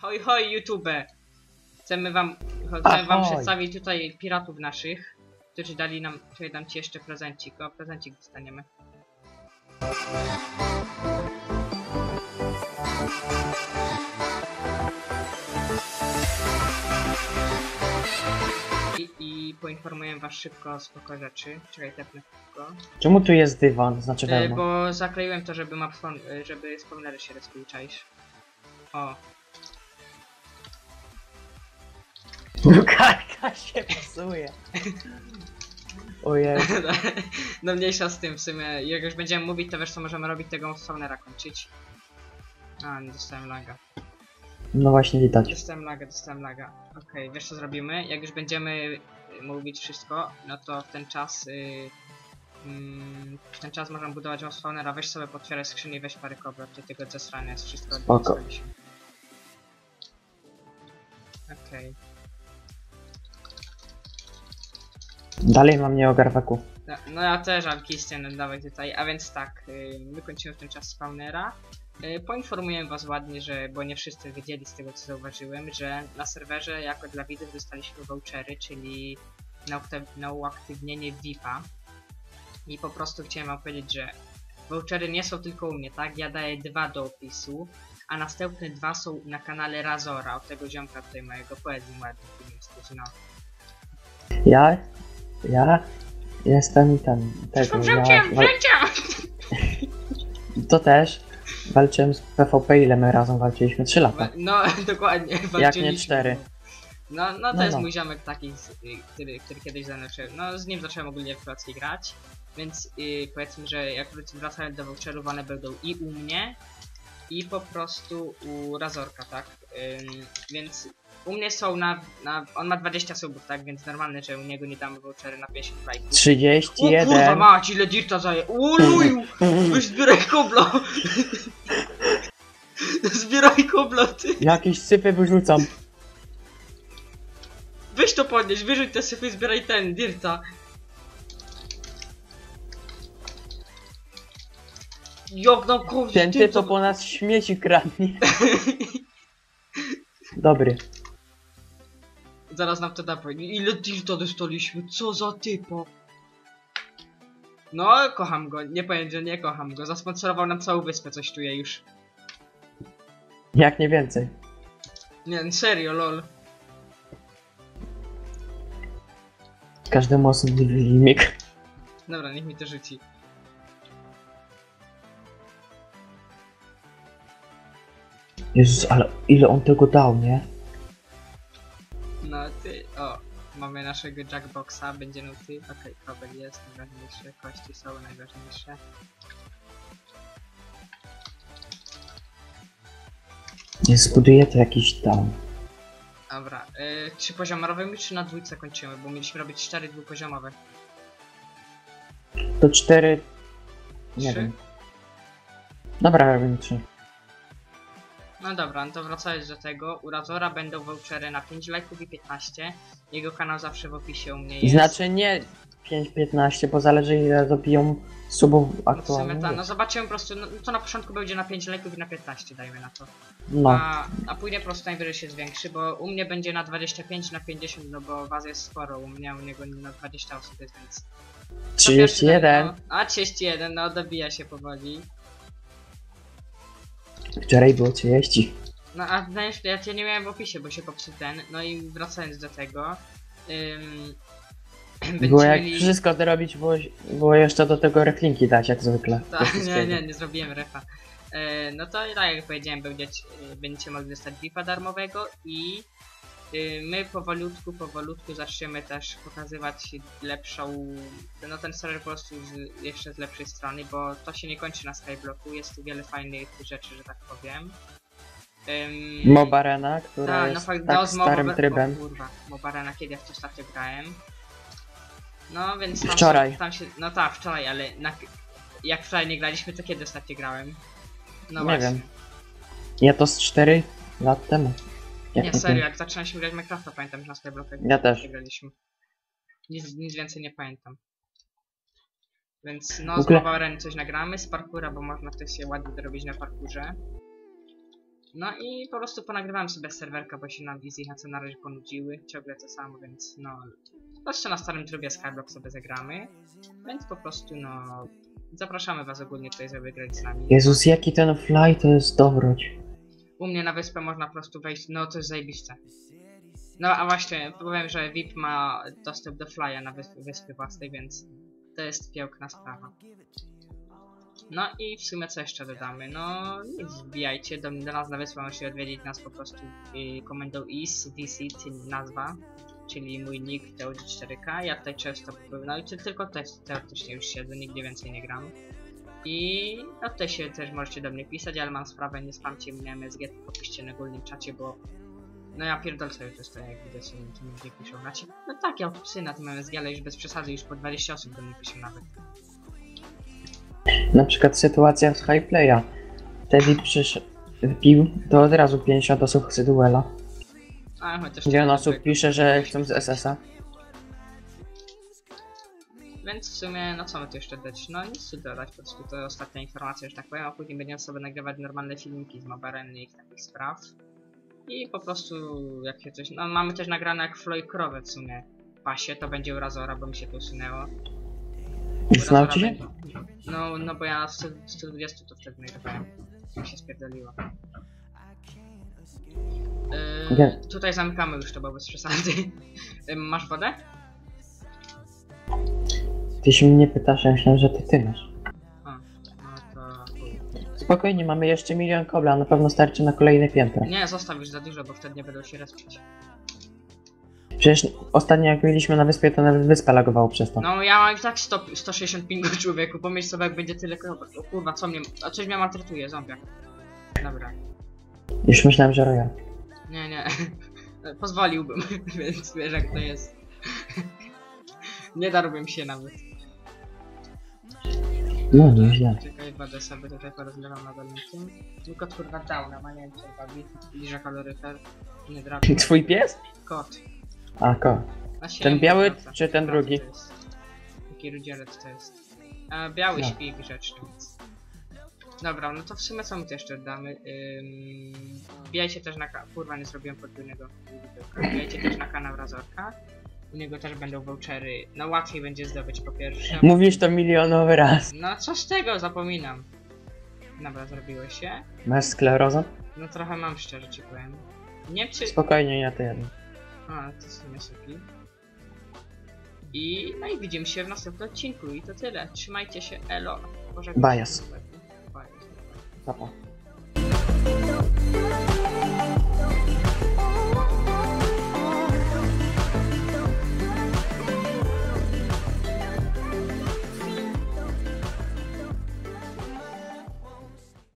Hoj, hoj, YouTube! Chcemy wam przedstawić tutaj piratów naszych, którzy dali nam, dam ci jeszcze prezencik, o prezencik dostaniemy. I poinformuję was szybko o spoko rzeczy. Czekaj, tepnę szybko. Czemu tu jest dywan? Znaczy wełna? Bo zakleiłem to, żeby żeby spawnery się respiły, czaisz. O. Lukarka się pasuje. Ojej. No mniejsza z tym w sumie. Jak już będziemy mówić, to wiesz co możemy robić, tego spawnera kończyć. A, nie dostałem laga. No właśnie widać. Dostałem laga. Okej, wiesz co zrobimy? Jak już będziemy mówić wszystko, no to w ten czas możemy budować spawnera. Weź sobie potwieraj skrzynię, weź parę kobra, tutaj tego zesrania jest wszystko. Spoko. Okej. Dalej mam nie o garwaku. No ja też mam Christian, dawaj tutaj, a więc tak, wykończymy w ten czas spawnera. Poinformuję was ładnie, bo nie wszyscy wiedzieli z tego co zauważyłem, że na serwerze jako dla widzów dostaliśmy vouchery, czyli na uaktywnienie VIP-a. I po prostu chciałem wam powiedzieć, że vouchery nie są tylko u mnie, tak? Ja daję 2 do opisu, a następne 2 są na kanale Razora, od tego ziomka tutaj mojego, powiedz im ładnie, no. Ja jestem ten. Tego, To też. Walczyłem z PvP, ile my razem walczyliśmy? 3 lata. No dokładnie, jak nie 4. No to jest mój ziomek taki, który kiedyś ze mną, no z nim zacząłem ogólnie w Polskiej grać. Więc powiedzmy, że jak wracałem do voucherów, one będą i u mnie, i po prostu u Razorka, tak? Więc u mnie są on ma 20 subów, tak? Więc normalne, że u niego nie damy vouchery na 50 lajków. 31. O kurwa mać, ile dirta zaje. Uluju! Weź zbieraj kobla! Zbieraj kobla, ty! Jakieś sypy wyrzucam. Weź to podnieś, wyrzuć te syfy i zbieraj ten, dirta. Jak nam kogoś Ten typ to po nas śmieci kradnie. Dobry. Zaraz nam to da powiedzieć. Ile dirta dostaliśmy, co za typo. No, kocham go, nie powiem, że nie kocham go. Zasponsorował nam całą wyspę, coś czuję już. Jak nie więcej. Nie, serio, lol. Każdemu osobny filmik. Dobra, niech mi to rzuci. Jezus, ale ile on tego dał, nie? No ty, o, mamy naszego jackboxa, będzie nuty. Okej, kobel jest najważniejsze, kości są najważniejsze. Nie zbuduję to jakiś dom. Dobra, 3 poziomowe czy na 2 kończymy, bo mieliśmy robić 4 dwupoziomowe. To 4... Nie 3? wiem. Dobra, robimy 3. No dobra, no to wracając do tego, u Razora będą vouchery na 5 lajków i 15. Jego kanał zawsze w opisie u mnie jest. Znaczy nie 5-15, bo zależy ile dobiją subów aktualnie. W sumie no zobaczymy po prostu, no, to na początku będzie na 5 lajków i na 15, dajmy na to. No. A później po prostu najwyżej się zwiększy, bo u mnie będzie na 25, na 50, no bo was jest sporo, u niego na 20 osób jest, więc... 31. A 31, no dobija się powoli. Wczoraj było 30. No a znaczy, ja cię nie miałem w opisie, bo się popsuł ten, no i wracając do tego... Było jak wszystko to robić, było jeszcze do tego reflinki dać jak zwykle. Nie zrobiłem refa. No to tak jak powiedziałem, będziecie mogli dostać VIP-a darmowego i my powolutku zaczniemy też pokazywać lepszą, no ten serwer po prostu jeszcze z lepszej strony, bo to się nie kończy na Skyblocku, jest tu wiele fajnych rzeczy, że tak powiem. Mobarena, która jest tak starym trybem. Kurwa, Mobarena, kiedy ja w to ostatnio grałem. No więc tam wczoraj. No tak, wczoraj, ale jak wczoraj nie graliśmy, to kiedy ostatnio grałem? No nie właśnie. wiem. Ja to z 4 lat temu. Nie, serio, jak zaczynaliśmy grać Minecrafta, pamiętam, że na Skyblocku ja też graliśmy. Nic więcej nie pamiętam. Więc no z Mobareny coś nagramy, z parkoura, bo można też się ładnie dorobić na parkurze. No i po prostu ponagrywałem sobie serwerka, bo się nam Easy HC na razie ponudziły. Ciągle to samo, więc no... Jeszcze na starym trybie Skyblock sobie zagramy. Więc po prostu no... Zapraszamy was ogólnie tutaj, żeby grać z nami. Jezus, jaki ten fly to jest dobroć. U mnie na wyspę można po prostu wejść, no to jest zajebiste. No a właśnie, powiem, że VIP ma dostęp do Fly'a na wyspie własnej, więc to jest piękna sprawa. No i w sumie co jeszcze dodamy? No nic, wbijajcie do nas na wyspę, możecie odwiedzić nas po prostu komendą isDC, czyli nazwa, czyli mój nick TOG4K. Ja tutaj często, no i tylko tutaj teoretycznie już siedzę, nigdzie więcej nie gram. I no tutaj się też możecie do mnie pisać, ale mam sprawę, nie spamcie mnie MSG, tylko piszcie na górnym czacie, bo no ja pierdolę sobie to jest, jak widać, co mi ludzie piszą. Znaczy, no tak, ja psy na tym MSG, ale już bez przesady, już po 20 osób do mnie piszą nawet. Na przykład sytuacja z Highplaya. Wtedy wbił, to od razu 50 osób chce duela. A chociaż... 9 osób pisze, że chcą z SS-a. Więc w sumie, no co my tu jeszcze dać? No nic tu dodać, po prostu to ostatnia informacja, że tak powiem, a później będziemy sobie nagrywać normalne filmiki z Mobareny i takich spraw. I po prostu, jak się coś... No mamy też nagrane jak Floyd Krowe w sumie. Pasie, to będzie u Razora, bo mi się to usunęło. Znał ci się? No bo ja 120 to wtedy nagrywałem. Mi się spierdoliło. Tutaj zamykamy już to, bo bez przesady. Masz wodę? Ty się mnie pytasz, ja myślałem, że to ty masz. A, no to... Spokojnie, mamy jeszcze 1 milion kobla, na pewno starczy na kolejne piętro. Nie, zostaw już za dużo, bo wtedy nie będą się respić. Przecież ostatnio jak byliśmy na wyspie, to nawet wyspa lagowało przez to. No ja mam i tak 160 pingu, człowieku, pomyśl sobie jak będzie tyle o kurwa, co mnie... A coś mnie maltretuje, zombiak. Dobra. Już myślałem, że Royal. Nie. Pozwoliłbym, więc wiesz jak to jest. Nie darłbym się nawet. No nieźle. Czekaj, wodę sobie tutaj porozlewam na dolnym tym. Tylko kurwa downa, ma nie wiem co bawi. Bliżej kaloryfer. Nie drapie. Twój pies? Kot. A, ko. Znaczy, Ten nie biały, wiem, czy ten drugi? to jest. Taki rudzielec to jest. A biały No. śpi grzecznie, więc... Dobra, no to w sumie co my tu jeszcze damy? Wbijajcie też na kurwa, nie zrobiłem podwójnego widełka. Wbijajcie też na kanał Razorka. U niego też będą vouchery. No łatwiej będzie zdobyć po pierwsze. Mówisz to milionowy raz. No co z tego, zapominam. Dobra, zrobiło się. Masz sklerozę? No trochę mam, szczerze ci powiem. Nie czy... Spokojnie, ja to jadę. A, to w sumie suki. No i widzimy się w następnym odcinku i to tyle. Trzymajcie się, elo. Bias. Bias. Pa, pa.